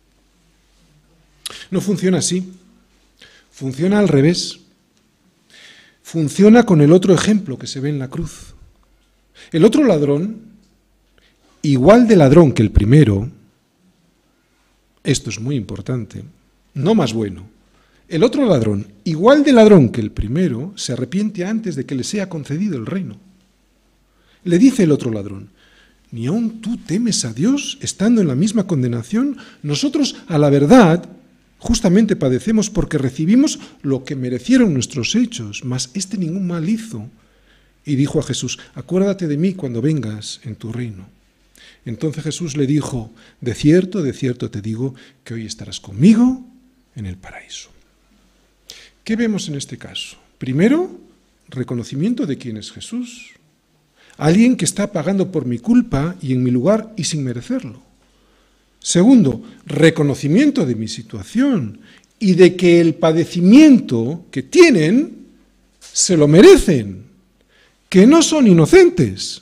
Speaker 1: No funciona así. Funciona al revés. Funciona con el otro ejemplo que se ve en la cruz. El otro ladrón, igual de ladrón que el primero, esto es muy importante, no más bueno, el otro ladrón, igual de ladrón que el primero, se arrepiente antes de que le sea concedido el reino. Le dice el otro ladrón: ¿ni aún tú temes a Dios estando en la misma condenación? Nosotros, a la verdad, justamente padecemos porque recibimos lo que merecieron nuestros hechos, mas este ningún mal hizo. Y dijo a Jesús: acuérdate de mí cuando vengas en tu reino. Entonces Jesús le dijo: de cierto, de cierto te digo que hoy estarás conmigo en el paraíso. ¿Qué vemos en este caso? Primero, reconocimiento de quién es Jesús. Alguien que está pagando por mi culpa y en mi lugar y sin merecerlo. Segundo, reconocimiento de mi situación y de que el padecimiento que tienen se lo merecen, que no son inocentes.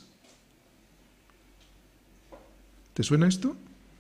Speaker 1: ¿Te suena esto?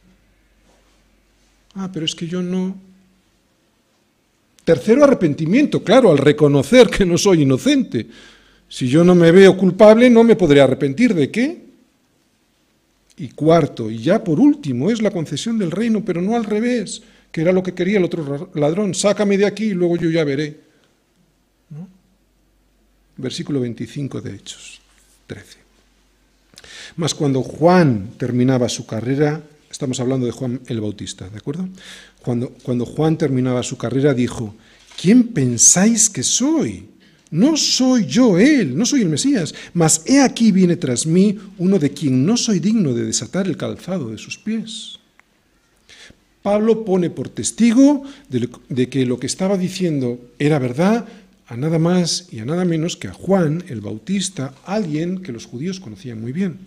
Speaker 1: Ah, pero es que yo no. Tercero, arrepentimiento, claro, al reconocer que no soy inocente. Si yo no me veo culpable, no me podré arrepentir. ¿De qué? Y cuarto, y ya por último, es la concesión del reino, pero no al revés, que era lo que quería el otro ladrón. Sácame de aquí y luego yo ya veré. ¿No? Versículo veinticinco de Hechos trece. Mas cuando Juan terminaba su carrera, Estamos hablando de Juan el Bautista, ¿de acuerdo? Cuando, cuando Juan terminaba su carrera dijo, ¿quién pensáis que soy? No soy yo él, no soy el Mesías, mas he aquí viene tras mí uno de quien no soy digno de desatar el calzado de sus pies. Pablo pone por testigo de, de que lo que estaba diciendo era verdad a nada más y a nada menos que a Juan el Bautista, alguien que los judíos conocían muy bien.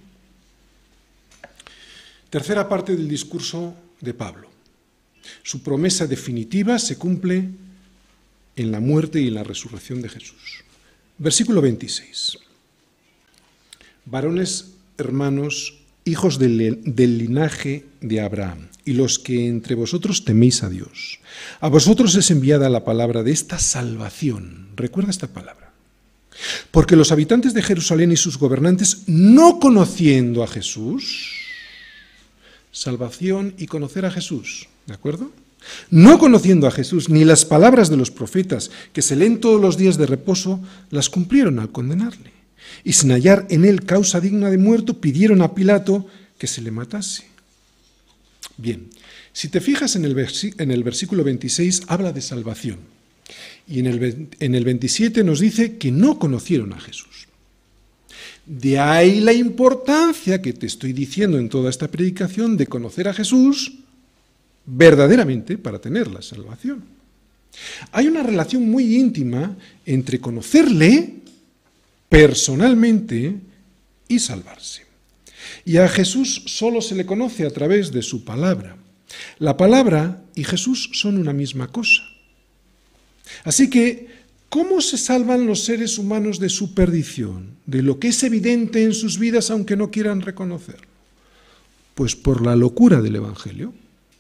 Speaker 1: Tercera parte del discurso de Pablo. Su promesa definitiva se cumple en la muerte y en la resurrección de Jesús. Versículo veintiséis. Varones, hermanos, hijos del, del linaje de Abraham, y los que entre vosotros teméis a Dios. A vosotros es enviada la palabra de esta salvación. Recuerda esta palabra. Porque los habitantes de Jerusalén y sus gobernantes, no conociendo a Jesús, salvación y conocer a Jesús, ¿de acuerdo? No conociendo a Jesús ni las palabras de los profetas que se leen todos los días de reposo, las cumplieron al condenarle. Y sin hallar en él causa digna de muerto, pidieron a Pilato que se le matase. Bien, si te fijas en el, versi- en el versículo veintiséis, habla de salvación. Y en el, en el veintisiete nos dice que no conocieron a Jesús. De ahí la importancia que te estoy diciendo en toda esta predicación de conocer a Jesús verdaderamente para tener la salvación. Hay una relación muy íntima entre conocerle personalmente y salvarse. Y a Jesús solo se le conoce a través de su palabra. La palabra y Jesús son una misma cosa. Así que, ¿cómo se salvan los seres humanos de su perdición? De lo que es evidente en sus vidas aunque no quieran reconocerlo. Pues por la locura del Evangelio.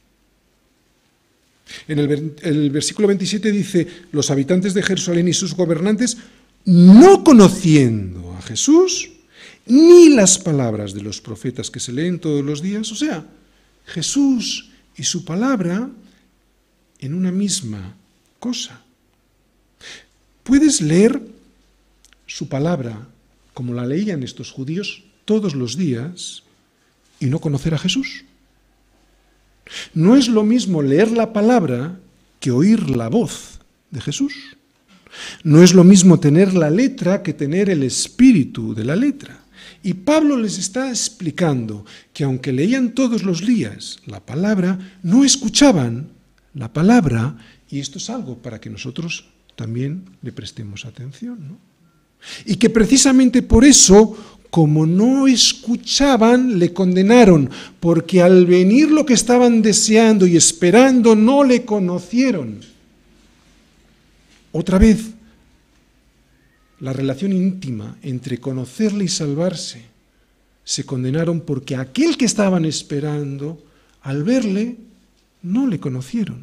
Speaker 1: En el, el versículo veintisiete dice, los habitantes de Jerusalén y sus gobernantes, no conociendo a Jesús, ni las palabras de los profetas que se leen todos los días, o sea, Jesús y su palabra en una misma cosa. Puedes leer su palabra como la leían estos judíos todos los días y no conocer a Jesús. No es lo mismo leer la palabra que oír la voz de Jesús. No es lo mismo tener la letra que tener el espíritu de la letra. Y Pablo les está explicando que aunque leían todos los días la palabra, no escuchaban la palabra, y esto es algo para que nosotros también le prestemos atención, ¿no? Y que precisamente por eso, como no escuchaban, le condenaron, porque al venir lo que estaban deseando y esperando, no le conocieron. Otra vez, la relación íntima entre conocerle y salvarse, se condenaron porque aquel que estaban esperando, al verle, no le conocieron.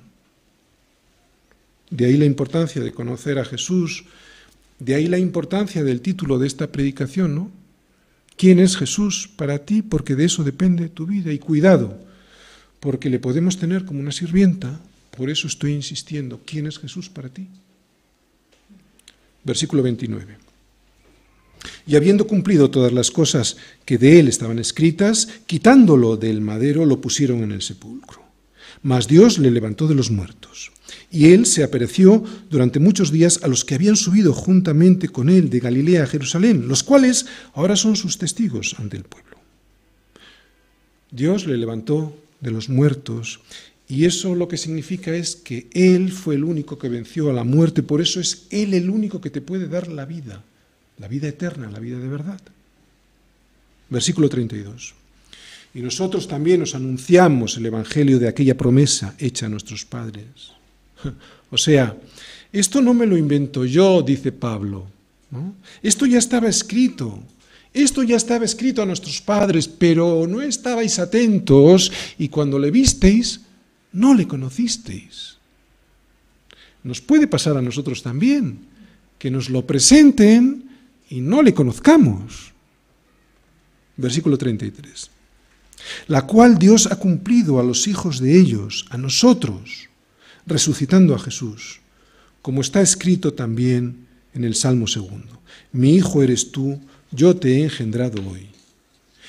Speaker 1: De ahí la importancia de conocer a Jesús, de ahí la importancia del título de esta predicación, ¿no? ¿Quién es Jesús para ti? Porque de eso depende tu vida. Y cuidado, porque le podemos tener como una sirvienta, por eso estoy insistiendo, ¿quién es Jesús para ti? Versículo veintinueve. Y habiendo cumplido todas las cosas que de él estaban escritas, quitándolo del madero, lo pusieron en el sepulcro. Mas Dios le levantó de los muertos. Y él se apareció durante muchos días a los que habían subido juntamente con él de Galilea a Jerusalén, los cuales ahora son sus testigos ante el pueblo. Dios le levantó de los muertos, y eso lo que significa es que él fue el único que venció a la muerte, por eso es él el único que te puede dar la vida, la vida eterna, la vida de verdad. Versículo treinta y dos. Y nosotros también os anunciamos el evangelio de aquella promesa hecha a nuestros padres. O sea, esto no me lo invento yo, dice Pablo, ¿no? Esto ya estaba escrito, esto ya estaba escrito a nuestros padres, pero no estabais atentos y cuando le visteis, no le conocisteis. Nos puede pasar a nosotros también, que nos lo presenten y no le conozcamos. Versículo treinta y tres. La cual Dios ha cumplido a los hijos de ellos, a nosotros, resucitando a Jesús, como está escrito también en el Salmo segundo. Mi hijo eres tú, yo te he engendrado hoy.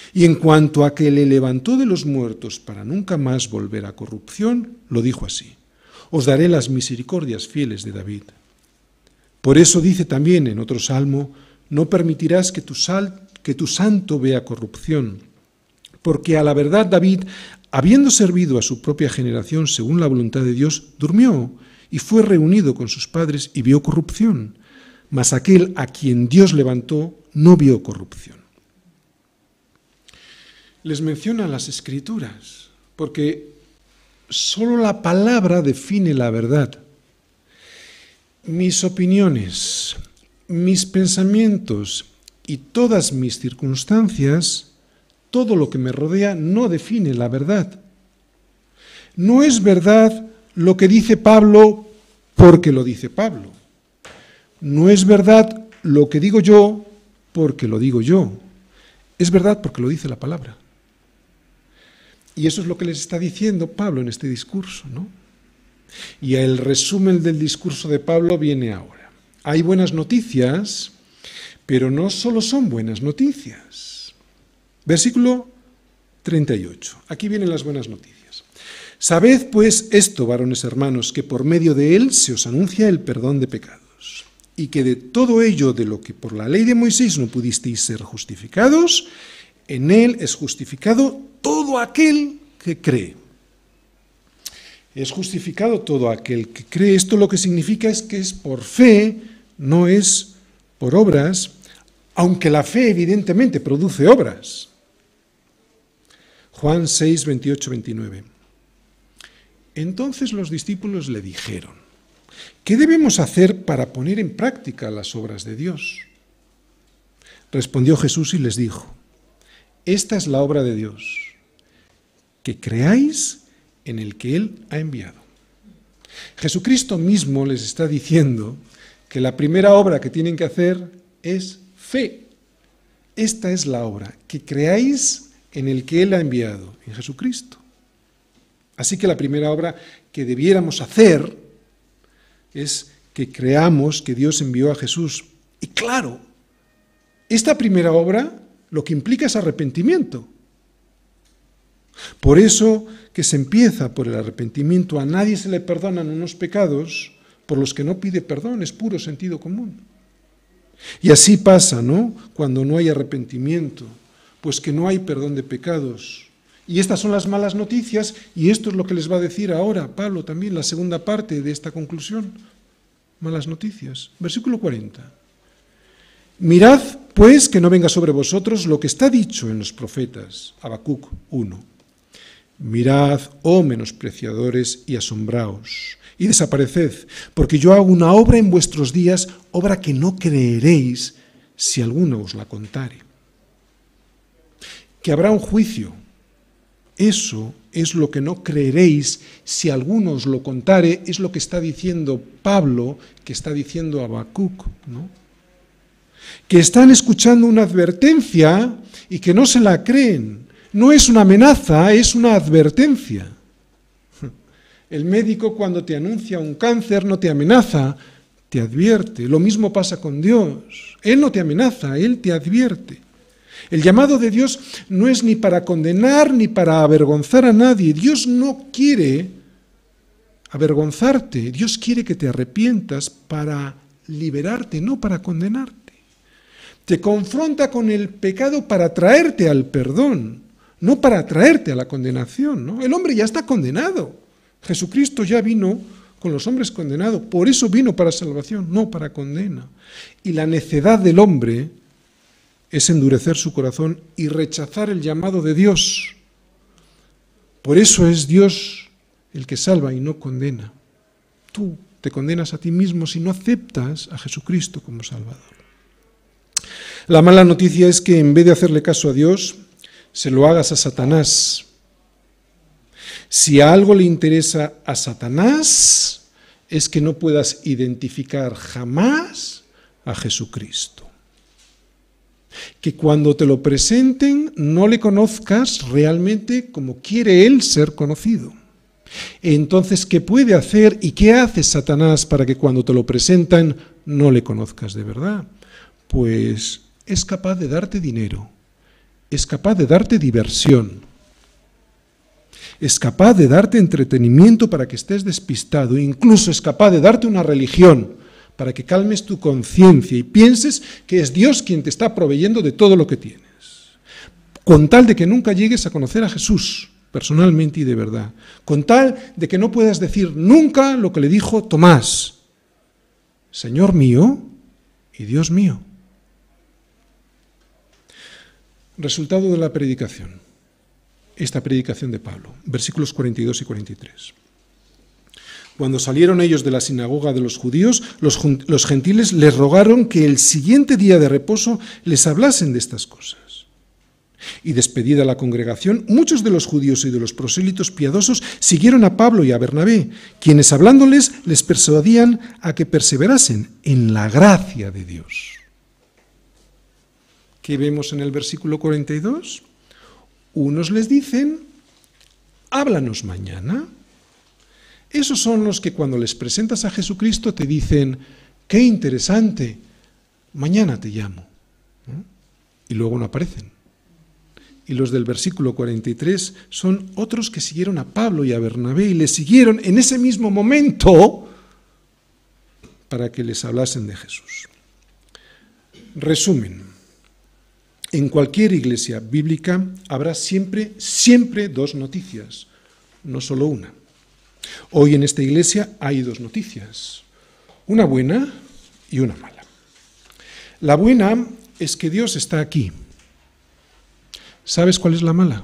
Speaker 1: Y en cuanto a que le levantó de los muertos para nunca más volver a corrupción, lo dijo así: os daré las misericordias fieles de David. Por eso dice también en otro salmo: no permitirás que tu, sal, que tu santo vea corrupción. Porque a la verdad David, habiendo servido a su propia generación según la voluntad de Dios, durmió y fue reunido con sus padres y vio corrupción. Mas aquel a quien Dios levantó no vio corrupción. Les mencionan las Escrituras, porque solo la palabra define la verdad. Mis opiniones, mis pensamientos y todas mis circunstancias, todo lo que me rodea, no define la verdad. No es verdad lo que dice Pablo porque lo dice Pablo. No es verdad lo que digo yo porque lo digo yo. Es verdad porque lo dice la palabra. Y eso es lo que les está diciendo Pablo en este discurso, ¿no? Y el resumen del discurso de Pablo viene ahora. Hay buenas noticias, pero no solo son buenas noticias. Versículo treinta y ocho. Aquí vienen las buenas noticias. Sabed pues esto, varones hermanos, que por medio de él se os anuncia el perdón de pecados, y que de todo ello de lo que por la ley de Moisés no pudisteis ser justificados, en él es justificado todo aquel que cree. Es justificado todo aquel que cree. Esto lo que significa es que es por fe, no es por obras, aunque la fe evidentemente produce obras. Juan seis, veintiocho, veintinueve. Entonces los discípulos le dijeron: ¿qué debemos hacer para poner en práctica las obras de Dios? Respondió Jesús y les dijo: esta es la obra de Dios, que creáis en el que Él ha enviado. Jesucristo mismo les está diciendo que la primera obra que tienen que hacer es fe. Esta es la obra, que creáis en el que Él ha enviado, en Jesucristo. Así que la primera obra que debiéramos hacer es que creamos que Dios envió a Jesús. Y claro, esta primera obra lo que implica es arrepentimiento. Por eso que se empieza por el arrepentimiento. A nadie se le perdonan unos pecados por los que no pide perdón, es puro sentido común. Y así pasa, ¿no? Cuando no hay arrepentimiento, pues que no hay perdón de pecados. Y estas son las malas noticias, y esto es lo que les va a decir ahora Pablo también, la segunda parte de esta conclusión. Malas noticias. Versículo cuarenta. Mirad, pues, que no venga sobre vosotros lo que está dicho en los profetas. Habacuc uno. Mirad, oh menospreciadores, y asombraos, y desapareced, porque yo hago una obra en vuestros días, obra que no creeréis si alguno os la contare. Que habrá un juicio. Eso es lo que no creeréis si alguno os lo contare, es lo que está diciendo Pablo, que está diciendo Habacuc, ¿no? Que están escuchando una advertencia y que no se la creen. No es una amenaza, es una advertencia. El médico cuando te anuncia un cáncer no te amenaza, te advierte. Lo mismo pasa con Dios. Él no te amenaza, Él te advierte. El llamado de Dios no es ni para condenar ni para avergonzar a nadie. Dios no quiere avergonzarte. Dios quiere que te arrepientas para liberarte, no para condenarte. Te confronta con el pecado para traerte al perdón, no para traerte a la condenación, ¿no? El hombre ya está condenado. Jesucristo ya vino con los hombres condenados. Por eso vino para salvación, no para condena. Y la necedad del hombre es endurecer su corazón y rechazar el llamado de Dios. Por eso es Dios el que salva y no condena. Tú te condenas a ti mismo si no aceptas a Jesucristo como Salvador. La mala noticia es que en vez de hacerle caso a Dios, se lo hagas a Satanás. Si a algo le interesa a Satanás, es que no puedas identificar jamás a Jesucristo. Que cuando te lo presenten no le conozcas realmente como quiere Él ser conocido. Entonces, ¿qué puede hacer y qué hace Satanás para que cuando te lo presentan no le conozcas de verdad? Pues es capaz de darte dinero, es capaz de darte diversión, es capaz de darte entretenimiento para que estés despistado, incluso es capaz de darte una religión para que calmes tu conciencia y pienses que es Dios quien te está proveyendo de todo lo que tienes, con tal de que nunca llegues a conocer a Jesús personalmente y de verdad, con tal de que no puedas decir nunca lo que le dijo Tomás: Señor mío y Dios mío. Resultado de la predicación, esta predicación de Pablo, versículos cuarenta y dos y cuarenta y tres. Cuando salieron ellos de la sinagoga de los judíos, los, los gentiles les rogaron que el siguiente día de reposo les hablasen de estas cosas. Y despedida la congregación, muchos de los judíos y de los prosélitos piadosos siguieron a Pablo y a Bernabé, quienes hablándoles les persuadían a que perseverasen en la gracia de Dios. ¿Qué vemos en el versículo cuarenta y dos? Unos les dicen: háblanos mañana. Esos son los que cuando les presentas a Jesucristo te dicen: qué interesante, mañana te llamo. ¿no? Y luego no aparecen. Y los del versículo cuarenta y tres son otros que siguieron a Pablo y a Bernabé y les siguieron en ese mismo momento para que les hablasen de Jesús. Resumen: en cualquier iglesia bíblica habrá siempre, siempre dos noticias, no solo una. Hoy en esta iglesia hay dos noticias, una buena y una mala. La buena es que Dios está aquí. ¿Sabes cuál es la mala?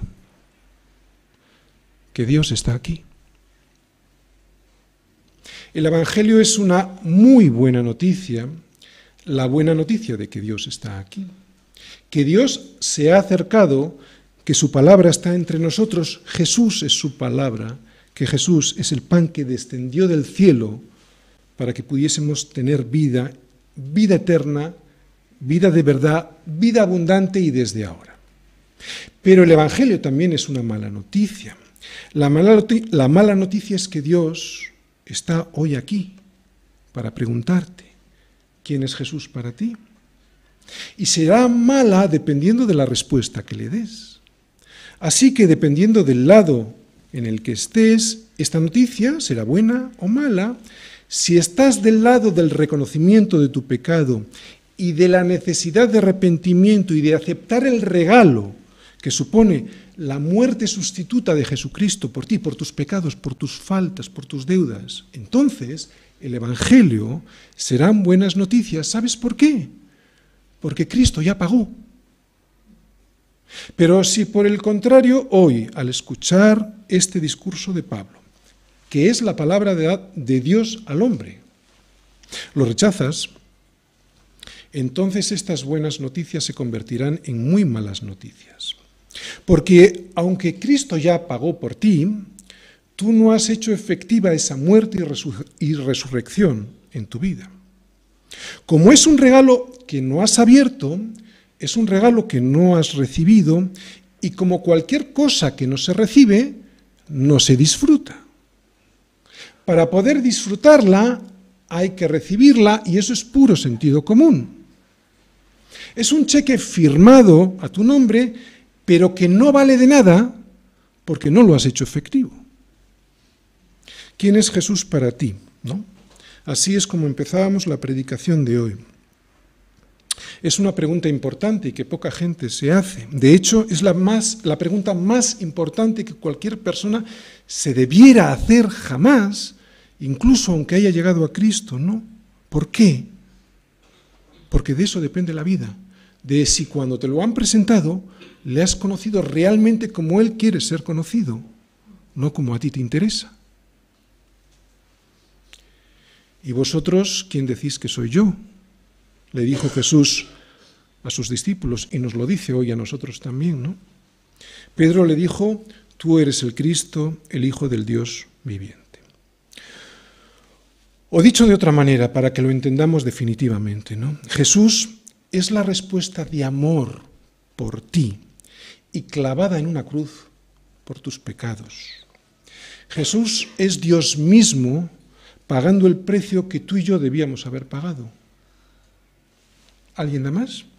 Speaker 1: Que Dios está aquí. El Evangelio es una muy buena noticia, la buena noticia de que Dios está aquí. Que Dios se ha acercado, que su palabra está entre nosotros, Jesús es su palabra, que Jesús es el pan que descendió del cielo para que pudiésemos tener vida, vida eterna, vida de verdad, vida abundante y desde ahora. Pero el Evangelio también es una mala noticia. La mala, la mala noticia es que Dios está hoy aquí para preguntarte: ¿quién es Jesús para ti? Y será mala dependiendo de la respuesta que le des. Así que dependiendo del lado en el que estés, esta noticia será buena o mala. Si estás del lado del reconocimiento de tu pecado y de la necesidad de arrepentimiento y de aceptar el regalo que supone la muerte sustituta de Jesucristo por ti, por tus pecados, por tus faltas, por tus deudas, entonces el Evangelio serán buenas noticias. ¿Sabes por qué? Porque Cristo ya pagó. Pero si por el contrario hoy, al escuchar este discurso de Pablo, que es la palabra de, de Dios al hombre, lo rechazas, entonces estas buenas noticias se convertirán en muy malas noticias. Porque aunque Cristo ya pagó por ti, tú no has hecho efectiva esa muerte y, resur- y resurrección en tu vida. Como es un regalo que no has abierto, es un regalo que no has recibido, y como cualquier cosa que no se recibe, no se disfruta. Para poder disfrutarla hay que recibirla, y eso es puro sentido común. Es un cheque firmado a tu nombre, pero que no vale de nada porque no lo has hecho efectivo. ¿Quién es Jesús para ti? ¿No? Así es como empezábamos la predicación de hoy. Es una pregunta importante y que poca gente se hace. De hecho, es la, más, la pregunta más importante que cualquier persona se debiera hacer jamás, incluso aunque haya llegado a Cristo, ¿no? ¿Por qué? Porque de eso depende la vida, de si cuando te lo han presentado le has conocido realmente como Él quiere ser conocido, no como a ti te interesa. ¿Y vosotros quién decís que soy yo? Le dijo Jesús a sus discípulos y nos lo dice hoy a nosotros también, ¿no? Pedro le dijo: tú eres el Cristo, el Hijo del Dios viviente. O dicho de otra manera, para que lo entendamos definitivamente, ¿no? Jesús es la respuesta de amor por ti y clavada en una cruz por tus pecados. Jesús es Dios mismo pagando el precio que tú y yo debíamos haber pagado. ¿Alguien da más?